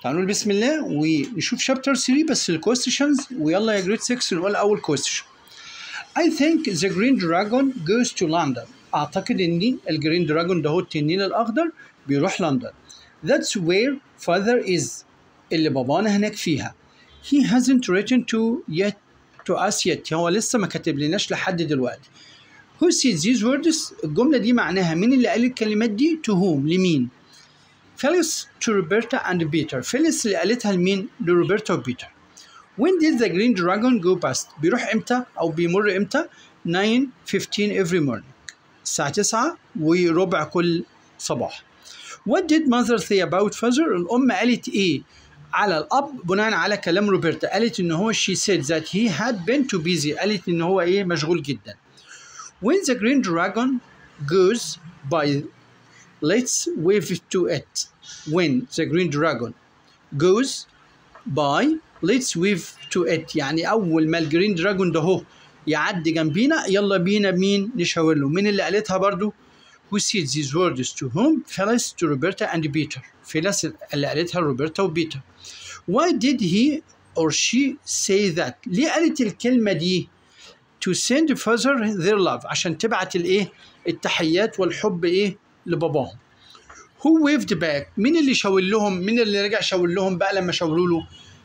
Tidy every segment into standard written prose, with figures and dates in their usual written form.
تعالوا نقول بسم الله ونشوف شابتر 3 بس الكويستشنز. ويلا يا جريد 6 نقول أول كويستشن. I think the green dragon goes to London. أعتقد إن الجرين دراجون ده هو التنين الأخضر بيروح لندن. That's where father is. اللي بابانا هناك فيها. He hasn't written to us yet. هو لسه ما كاتب لناش لحد دلوقتي. Who said these words؟ الجملة دي معناها مين اللي قال الكلمات دي؟ To whom؟ لمين؟ Phyllis to Roberta and Peter. Phyllis اللي قالتها لمين؟ لروبرتا وبيتر. When did the green dragon go past؟ بيروح امتى أو بيمر امتى؟ 9:15 every morning. الساعة 9 وربع كل صباح. What did mother say about father؟ الأم قالت إيه على الأب بناء على كلام روبرتا؟ قالت إن هو she said that he had been too busy. قالت إن هو إيه مشغول جدا. When the green dragon goes by let's wave to it. When the green dragon goes by let's wave to it. يعني أول ما الجرين دراجون ده هو يعدي جنبينا يلا بينا مين نشاور له. مين اللي قالتها برضو؟ Who said these words to whom؟ Phyllis to Roberta and Peter. Phyllis اللي قالتها روبرتا وبيتر. Why did he or she say that؟ ليه قالت الكلمة دي؟ To send father their love. عشان تبعت الايه التحيات والحب ايه لباباهم. Who waved back؟ مين اللي شاور لهم؟ مين اللي رجع شاور لهم بقى لما شاوروا له؟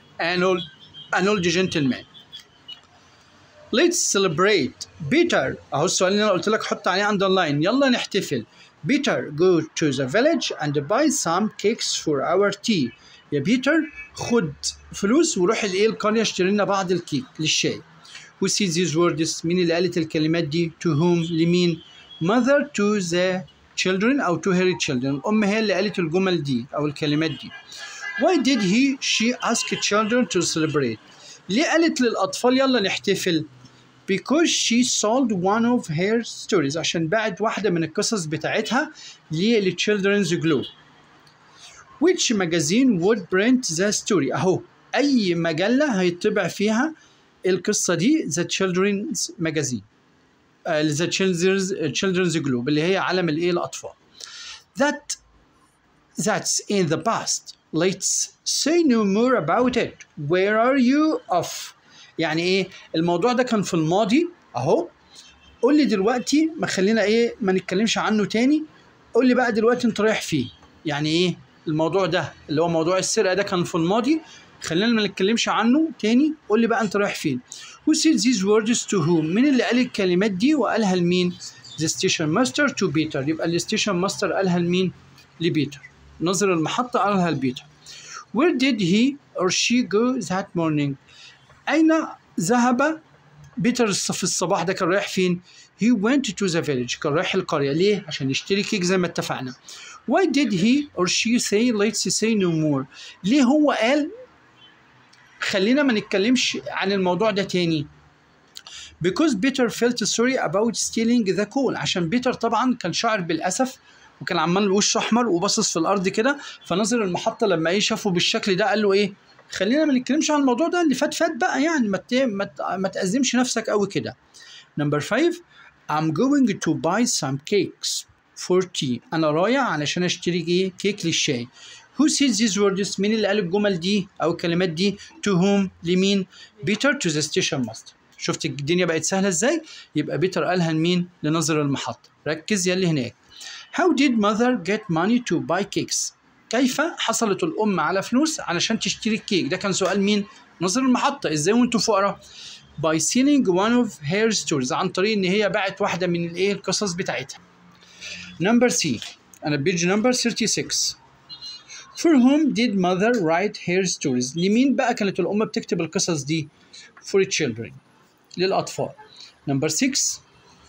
an old gentleman. Let's celebrate. Peter اهو السؤال اللي انا قلت لك حط عليه underline. يلا نحتفل. Peter go to the village and buy some cakes for our tea. يا بيتر خد فلوس وروح الايه القرية اشتري لنا بعض الكيك للشاي. Who said these words؟ مين اللي قالت الكلمات دي؟ To whom؟ لمين؟ Mother to the children أو to her children. الأم هي اللي قالت الجمل دي أو الكلمات دي. Why did she ask children to celebrate؟ ليه قالت للأطفال يلا نحتفل؟ Because she sold one of her stories. عشان باعت واحدة من القصص بتاعتها لchildren's Globe. Which magazine would print the story؟ أهو أي مجلة هيطبع فيها القصة دي The Children's Magazine. The Children's Globe اللي هي علم الايه الأطفال. That's in the past. Let's say no more about it. Where are you off؟ يعني ايه الموضوع ده كان في الماضي اهو. قول لي دلوقتي ما خلينا ايه ما نتكلمش عنه تاني. قول لي بقى دلوقتي انت رايح فين؟ يعني ايه الموضوع ده اللي هو موضوع السرقة ده كان في الماضي. خلينا ما نتكلمش عنه تاني. قول لي بقى انت رايح فين؟ Who said these words to whom؟ مين اللي قال الكلمات دي وقالها لمين؟ The station master to Peter. يبقى الستيشن ماستر قالها لمين؟ لبيتر. ناظر المحطة قالها لبيتر. Where did he or she go that morning؟ أين ذهب بيتر في الصباح ده؟ كان رايح فين؟ He went to the village. كان رايح القرية. ليه؟ عشان يشتري كيك زي ما اتفقنا. Why did he or she say let's say no more؟ ليه هو قال خلينا ما نتكلمش عن الموضوع ده تاني؟ Because Peter felt sorry about stealing the coal. عشان بيتر طبعا كان شاعر بالأسف وكان عمال وشه أحمر وباصص في الأرض كده. فناظر المحطة لما ايه شافه بالشكل ده قال له ايه خلينا ما نتكلمش عن الموضوع ده اللي فات بقى يعني ما تأزمش نفسك قوي كده. Number 5 I'm going to buy some cakes for tea. أنا رايح علشان أشتري ايه كيك للشاي. Who said these words؟ مين اللي قال الجمل دي أو الكلمات دي؟ To whom؟ لمين؟ Peter to the station master. شفت الدنيا بقت سهلة ازاي؟ يبقى بيتر قالها لمين؟ لناظر المحطة. ركز يلي هناك. How did mother get money to buy cakes؟ كيف حصلت الأم على فلوس علشان تشتري الكيك؟ ده كان سؤال مين؟ ناظر المحطة. ازاي وانتوا فقراء؟ By selling one of her stories. عن طريق ان هي باعت واحدة من الايه القصص بتاعتها. Number C. أنا بيج number 36. For whom did mother write her stories؟ لمين بقى كانت الأم بتكتب القصص دي؟ For children. للأطفال. Number 6.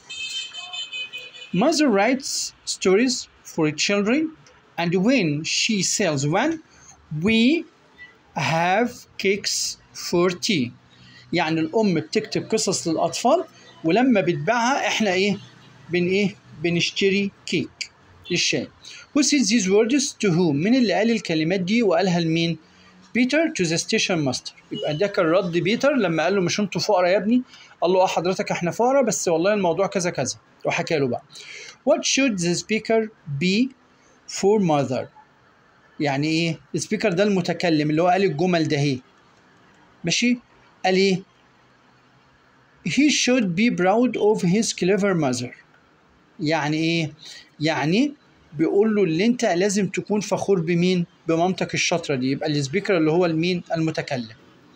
Mother writes stories for children and when she sells one we have cakes for tea. يعني الأم بتكتب قصص للأطفال ولما بتباعها احنا بنشتري كيك للشاي. Who said these words to whom؟ مين اللي قال الكلمات دي وقالها لمين؟ Peter to the station master. يبقى ده كان رد بيتر لما قال له مش انتوا فقراء يا ابني؟ قال له حضرتك احنا فقراء بس والله الموضوع كذا كذا وحكى له بقى. What should the speaker be for mother؟ يعني ايه السبيكر ده المتكلم اللي هو قال الجمل ده اهي ماشي. قال ايه he should be proud of his clever mother. يعني ايه يعني بيقول له اللي انت لازم تكون فخور بمين بمامتك الشاطره دي. يبقى السبيكر اللي هو المين المتكلم.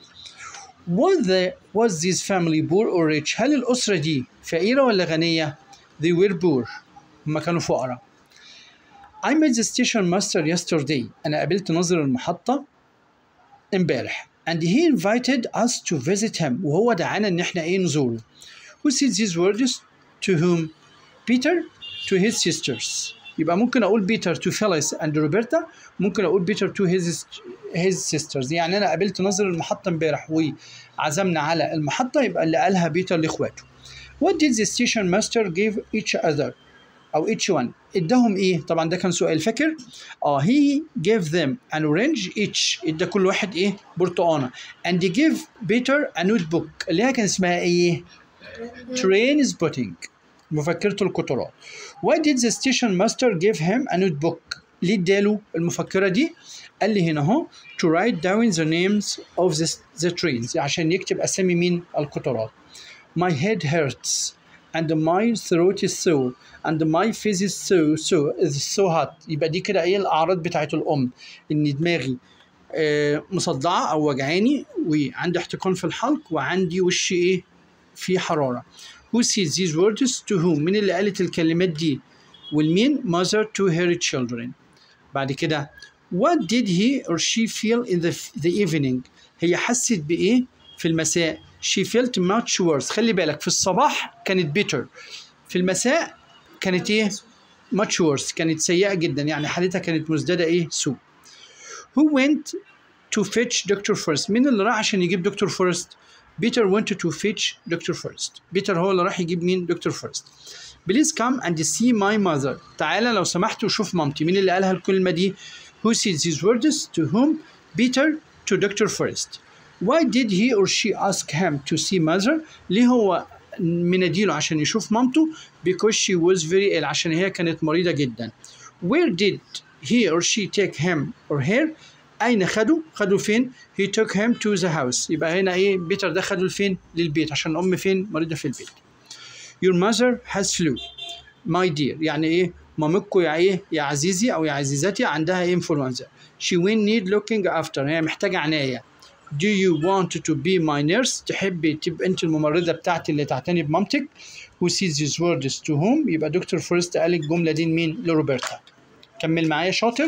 was this family poor or rich؟ هل الاسره دي فقيره ولا غنيه؟ they were poor. هم كانوا فقراء. I met the station master yesterday. أنا قابلت ناظر المحطة امبارح. And he invited us to visit him. وهو دعانا إن إحنا إيه نزوره. Who said these words to whom? Peter to his sisters. يبقى ممكن أقول Peter to Phyllis and Roberta. ممكن أقول Peter to his sisters. يعني أنا قابلت ناظر المحطة امبارح وعزمنا على المحطة، يبقى اللي قالها بيتر لإخواته. What did the station master give each other أو each one؟ اداهم ايه؟ طبعا ده كان سؤال فاكر؟ he gave them an orange each. ادى كل واحد ايه؟ برتقانه. and he gave Peter a notebook اللي هي كان اسمها ايه؟ train spotting مفكرة القطارات. why did the station master give him a notebook؟ ليه اداله المفكرة دي؟ قال لي هنا اهو to write down the names of the trains عشان يكتب اسامي مين؟ القطارات. my head hurts and my throat is sore and my face is so hot. يبقى دي كده ايه الاعراض بتاعت الام، ان دماغي مصدعه او وجعاني وعندي احتقان في الحلق وعندي وشي ايه في حراره. who said these words to whom؟ مين اللي قالت الكلمات دي والمين؟ mother to her children. بعد كده what did he or she feel in the evening؟ هي حست بايه في المساء؟ she felt much worse. خلي بالك في الصباح كانت bitter، في المساء كانت ايه؟ much worse، كانت سيئة جدا، يعني حالتها كانت مزدادة ايه؟ سوء. who went to fetch Dr. First؟ مين اللي راح عشان يجيب دكتور فورست؟ Peter went to fetch Dr. First. بيتر هو اللي راح يجيب مين؟ دكتور فورست. Please come and see my mother. تعالى لو سمحت وشوف مامتي. مين اللي قالها الكلمة دي؟ who said these words to whom؟ Peter to Dr. First. why did he or she ask him to see mother؟ ليه هو مناديله عشان يشوف مامته؟ because she was very ill عشان هي كانت مريضة جدا. where did he or she take him or her؟ أين خدوا فين؟ he took him to the house. يبقى هنا إيه؟ بيتر ده خده لفين؟ للبيت عشان الأم فين؟ مريضة في البيت. your mother has flu my dear. يعني إيه؟ مامتكو يا إيه؟ يا عزيزي أو يا عزيزتي عندها إيه؟ influenza. she will need looking after. هي محتاجة عناية. do you want to be my nurse؟ تحبي تبقى أنت الممرضة بتاعتي اللي تعتني بمامتك. who says these words to whom؟ يبقى دكتور فورست قال الجملة دي لمين؟ لروبرتا. كمل معايا شاطر.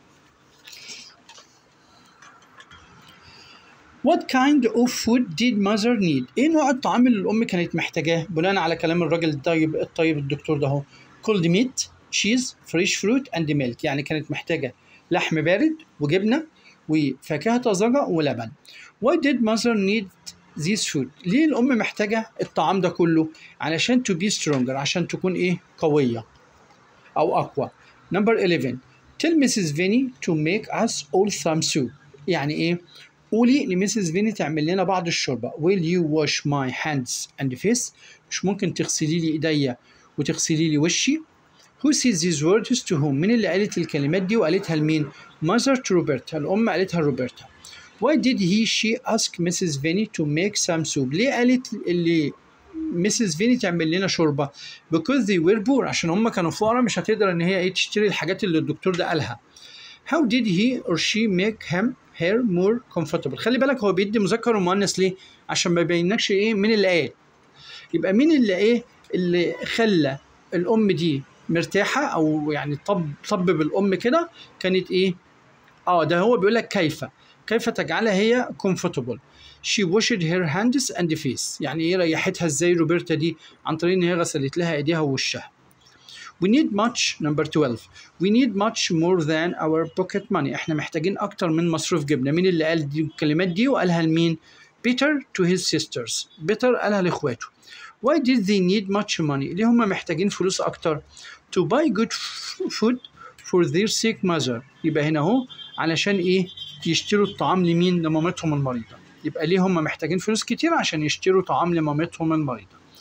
What kind of food did mother need؟ ايه نوع الطعام اللي الام كانت محتاجاه بناء على كلام الراجل الطيب الدكتور ده اهو؟ cold meat, cheese, fresh fruit and milk. يعني كانت محتاجه لحم بارد وجبنه وفاكهه طازجه ولبن. Why did mother need this food؟ ليه الام محتاجه الطعام ده كله؟ علشان to be stronger عشان تكون ايه؟ قويه او اقوى. Number 11 tell Mrs. Vinny to make us all some soup. يعني ايه؟ قولي لميسيس فيني تعمل لنا بعض الشوربة. will you wash my hands and face؟ مش ممكن تغسلي لي ايديا وتغسلي لي وشي. who says these words to whom؟ مين اللي قالت الكلمات دي وقالتها لمين؟ mother to Roberta. الأم قالتها لروبرتا. why did she ask Mrs. Vinny to make some soup؟ ليه قالت اللي ميسيس فيني تعمل لنا شوربة؟ because they were poor عشان هم كانوا فقراء مش هتقدر ان هي ايه تشتري الحاجات اللي الدكتور ده قالها. how did he or she make him hair more comfortable؟ خلي بالك هو بيدي مذكر ومؤنث ليه؟ عشان ما يبينكش ايه مين اللي قال. يبقى مين اللي ايه اللي خلى الام دي مرتاحه او يعني طب بالام كده كانت ايه؟ ده هو بيقول لك كيف تجعلها هي comfortable. she washed her hands and face. يعني ايه ريحتها ازاي روبرتا دي؟ عن طريق ان هي غسلت لها ايديها ووشها. We need much. Number 12 we need much more than our pocket money. احنا محتاجين اكتر من مصروف جبنة. مين اللي قال دي الكلمات دي وقالها لمين؟ Peter to his sisters. بيتر قالها لاخواته. why did they need much money؟ ليه هم محتاجين فلوس اكتر؟ to buy good food for their sick mother. يبقى هنا اهو علشان ايه؟ يشتروا الطعام لمين؟ لمامتهم المريضة. يبقى ليه هم محتاجين فلوس كتير؟ عشان يشتروا طعام لمامتهم المريضة.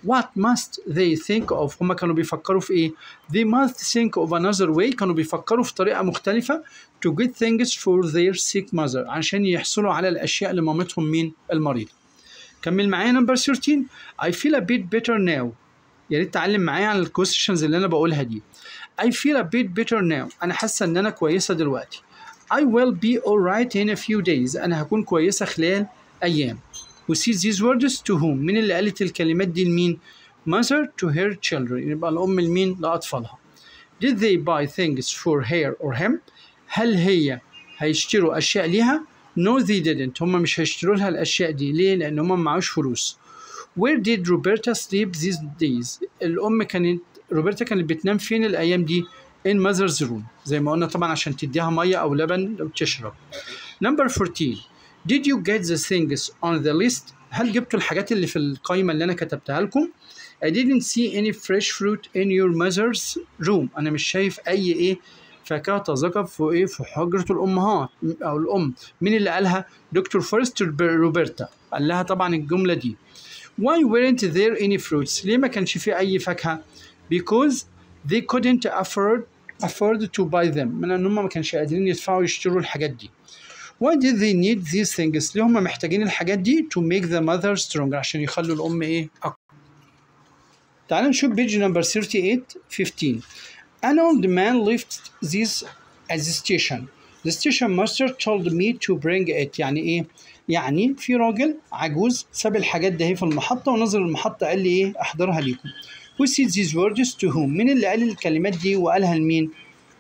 What must they think of؟ هما كانوا بيفكروا في إيه؟ They must think of another way. كانوا بيفكروا في طريقة مختلفة to get things for their sick mother عشان يحصلوا على الأشياء لمامتهم مين؟ المريضة. كمل معايا نمبر 13. I feel a bit better now. يا ريت تعلم معايا عن الكويستشنز اللي أنا بقولها دي. I feel a bit better now. أنا حاسة إن أنا كويسة دلوقتي. I will be alright in a few days. أنا هكون كويسة خلال أيام. We see these words to whom؟ مين اللي قالت الكلمات دي لمين؟ Mother to her children. يبقى الأم لمين؟ لأطفالها. Did they buy things for her or him؟ هل هي هيشتروا أشياء ليها؟ No they didn't. هم مش هيشتروا لها الأشياء دي. ليه؟ لأن هم معهوش فلوس. Where did Roberta sleep these days؟ روبرتا كانت بتنام فين الأيام دي؟ in mother's room. زي ما قلنا طبعا عشان تديها مية أو لبن لو تشرب. Number 14. Did you get the things on the list؟ هل جبتوا الحاجات اللي في القائمة اللي أنا كتبتها لكم؟ I didn't see any fresh fruit in your mother's room. أنا مش شايف أي فاكهة طازجة في في حجرة الأمهات أو الأم. مين اللي قالها؟ دكتور فورست روبرتا قال لها طبعا الجملة دي. Why weren't there any fruits؟ ليه ما كانش في أي فاكهة؟ Because they couldn't afford to buy them. من أن هم ما كانش قادرين يدفعوا يشتروا الحاجات دي. Why did they need these things؟ ليه هم محتاجين الحاجات دي to make the mother stronger عشان يخلوا الأم أقوى. تعال نشوف page number 38 15. An old man left this at the station. The station master told me to bring it. يعني يعني في راجل عجوز ساب الحاجات دي في المحطة ونزل المحطة قال لي أحضرها ليكم. Who said these words to whom؟ مين اللي قال الكلمات دي وقالها لمين؟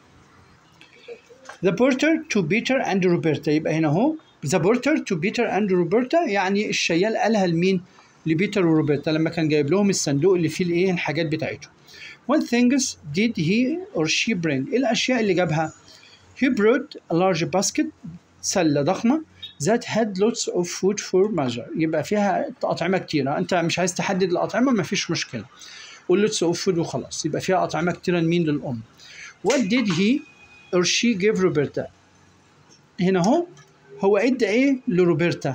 The porter to Peter and Roberta. يبقى هنا اهو the porter to Peter and Roberta يعني الشيال قالها لمين؟ لبيتر وروبرتا لما كان جايب لهم الصندوق اللي فيه الحاجات بتاعتهم. What things did he or she bring؟ الأشياء اللي جابها. He brought a large basket سلة ضخمة that had lots of food for mother. يبقى فيها أطعمة كتيرة. أنت مش عايز تحدد الأطعمة مفيش مشكلة. قول lots of food وخلاص. يبقى فيها أطعمة كتيرة لمين؟ للأم. What did he or she give Roberta؟ هنا هو ادى لروبرتا؟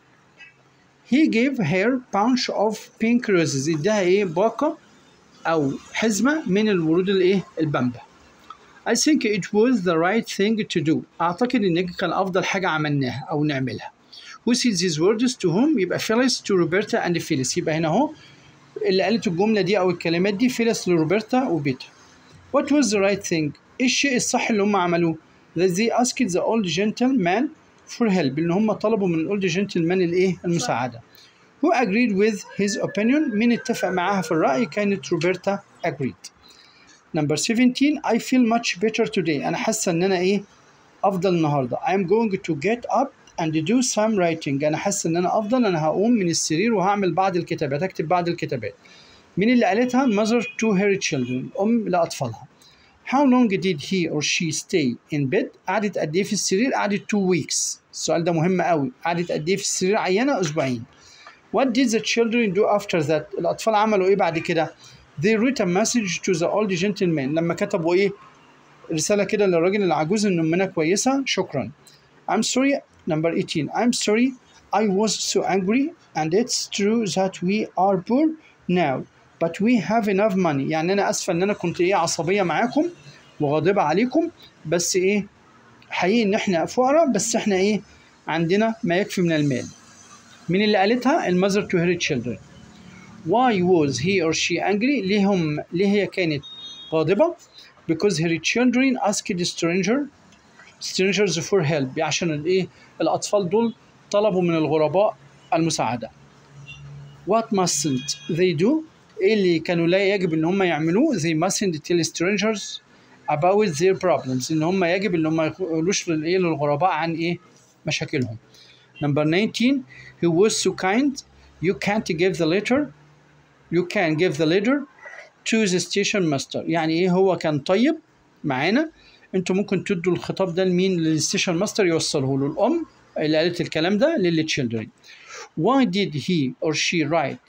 He gave her bunch of pink roses. اداها باقة أو حزمة من الورود البامبا. I think it was the right thing to do. أعتقد إن كان أفضل حاجة عملناها أو نعملها. Who said these words to whom؟ يبقى Phyllis to Roberta and Phyllis. يبقى هنا اللي قالت الجملة دي أو الكلمات دي Phyllis لروبرتا وبيتر. What was the right thing؟ إيه الشيء الصح اللي هم عملوه؟ That they asked the old gentleman for help. إن هم طلبوا من الأولد جنتلمان المساعدة. Who agreed with his opinion؟ مين اتفق معاها في الرأي؟ كانت روبرتا agreed. Number 17. I feel much better today. أنا حاسة إن أنا أفضل النهاردة. I'm going to get up and do some writing. أنا حاسة إن أنا أفضل. أنا هقوم من السرير وهعمل بعض الكتابات. أكتب بعض الكتابات. مين اللي قالتها؟ Mother to her children. أم لأطفالها. How long did he or she stay in bed؟ قعدت قد إيه في السرير؟ قعدت 2 weeks. السؤال ده مهم قوي. قعدت قد إيه في السرير؟ عينة أسبوعين. What did the children do after that؟ الأطفال عملوا بعد كده؟ They wrote a message to the old gentleman. لما كتبوا رسالة كده للراجل العجوز إن أمنا كويسة شكرا. I'm sorry. Number 18. I'm sorry I was so angry and it's true that we are poor now but we have enough money. يعني أنا أسفة إن أنا كنت عصبية معاكم وغاضبة عليكم بس حقيقي إن إحنا فقراء بس إحنا عندنا ما يكفي من المال. مين اللي قالتها؟ المother to her children. Why was he or she angry؟ ليه هي كانت غاضبة؟ Because her children asked strangers for help. عشان الأطفال دول طلبوا من الغرباء المساعدة. What mustn't they do؟ اللي كانوا لا يجب إن هم يعملوه؟ They mustn't tell strangers about their problems. إن هم يجب إن هم ما يقولوش للغرباء عن مشاكلهم. Number 19. He was so kind. You can't give the letter. You can give the letter to the station master. يعني هو كان طيب معانا. انتوا ممكن تدوا الخطاب ده لمين؟ للستيشن ماستر يوصله له. الأم اللي قالت الكلام ده للchildren. Why did he or she write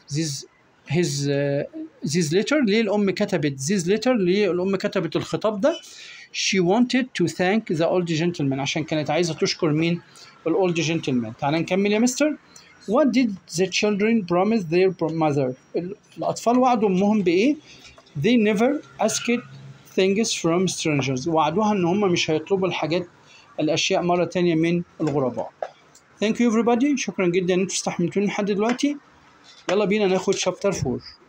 this letter؟ ليه الأم كتبت this letter؟ ليه الأم كتبت الخطاب ده؟ She wanted to thank the old gentleman. عشان كانت عايزة تشكر مين؟ الأولد جنتلمان. تعال نكمل يا مستر. What did the children promise their mother? الأطفال وعدوا أمهم بإيه؟ They never asked things from strangers. وعدوها إن هم مش هيطلبوا الأشياء مرة تانية من الغرباء. Thank you everybody. شكرا جدا إن انتوا استحملتوني لحد دلوقتي. يلا بينا ناخد chapter 4.